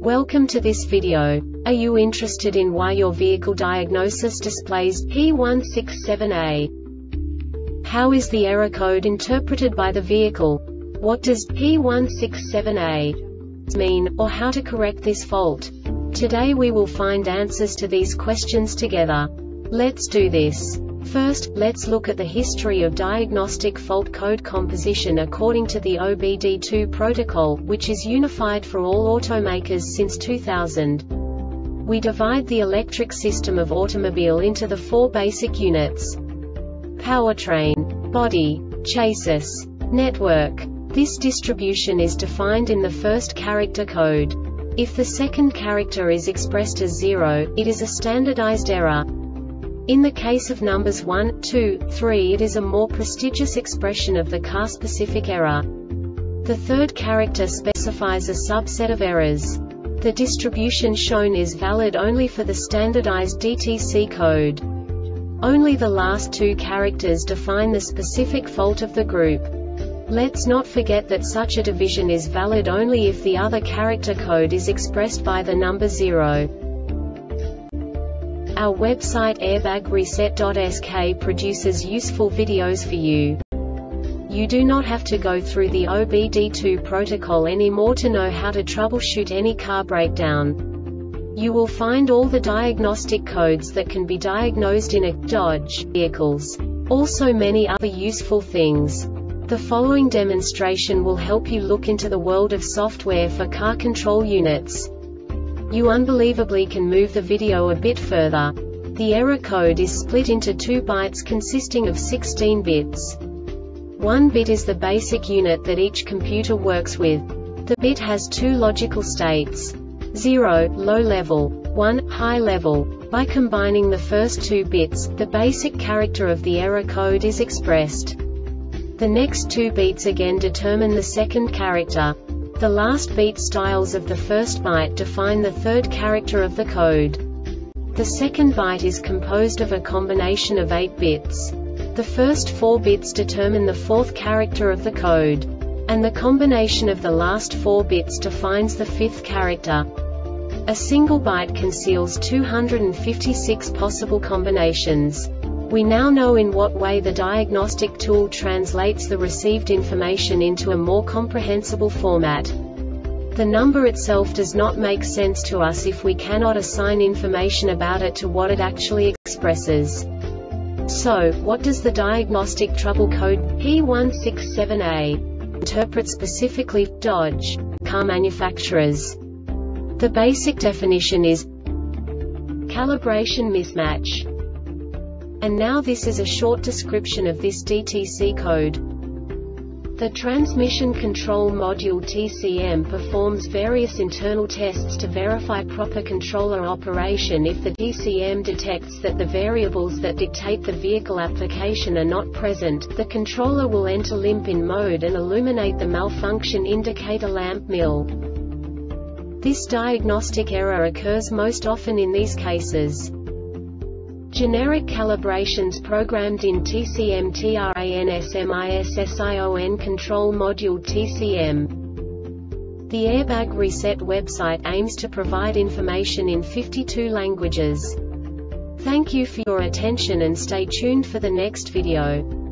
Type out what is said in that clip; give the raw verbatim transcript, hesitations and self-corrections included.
Welcome to this video. Are you interested in why your vehicle diagnosis displays P one six seven A? How is the error code interpreted by the vehicle? What does P one six seven A mean, or how to correct this fault? Today we will find answers to these questions together. Let's do this. First, let's look at the history of diagnostic fault code composition according to the O B D two protocol, which is unified for all automakers since two thousand. We divide the electric system of automobile into the four basic units: powertrain, body, chassis, network. This distribution is defined in the first character code. If the second character is expressed as zero, it is a standardized error. In the case of numbers one, two, three, it is a more prestigious expression of the car-specific error. The third character specifies a subset of errors. The distribution shown is valid only for the standardized D T C code. Only the last two characters define the specific fault of the group. Let's not forget that such a division is valid only if the other character code is expressed by the number zero. Our website airbag reset dot S K produces useful videos for you. You do not have to go through the O B D two protocol anymore to know how to troubleshoot any car breakdown. You will find all the diagnostic codes that can be diagnosed in a Dodge vehicles. Also many other useful things. The following demonstration will help you look into the world of software for car control units. You unbelievably can move the video a bit further. The error code is split into two bytes consisting of sixteen bits. One bit is the basic unit that each computer works with. The bit has two logical states: zero, low level, one, high level. By combining the first two bits, the basic character of the error code is expressed. The next two bits again determine the second character. The last beat styles of the first byte define the third character of the code. The second byte is composed of a combination of eight bits. The first four bits determine the fourth character of the code. And the combination of the last four bits defines the fifth character. A single byte conceals two hundred fifty-six possible combinations. We now know in what way the diagnostic tool translates the received information into a more comprehensible format. The number itself does not make sense to us if we cannot assign information about it to what it actually expresses. So, what does the diagnostic trouble code P one six seven A interpret specifically for Dodge car manufacturers? The basic definition is calibration mismatch. And now this is a short description of this D T C code. The Transmission Control Module T C M performs various internal tests to verify proper controller operation. If the T C M detects that the variables that dictate the vehicle application are not present, the controller will enter limp-in mode and illuminate the malfunction indicator lamp M I L. This diagnostic error occurs most often in these cases: generic calibrations programmed in T C M Transmission Control Module T C M. The Airbag Reset website aims to provide information in fifty-two languages. Thank you for your attention and stay tuned for the next video.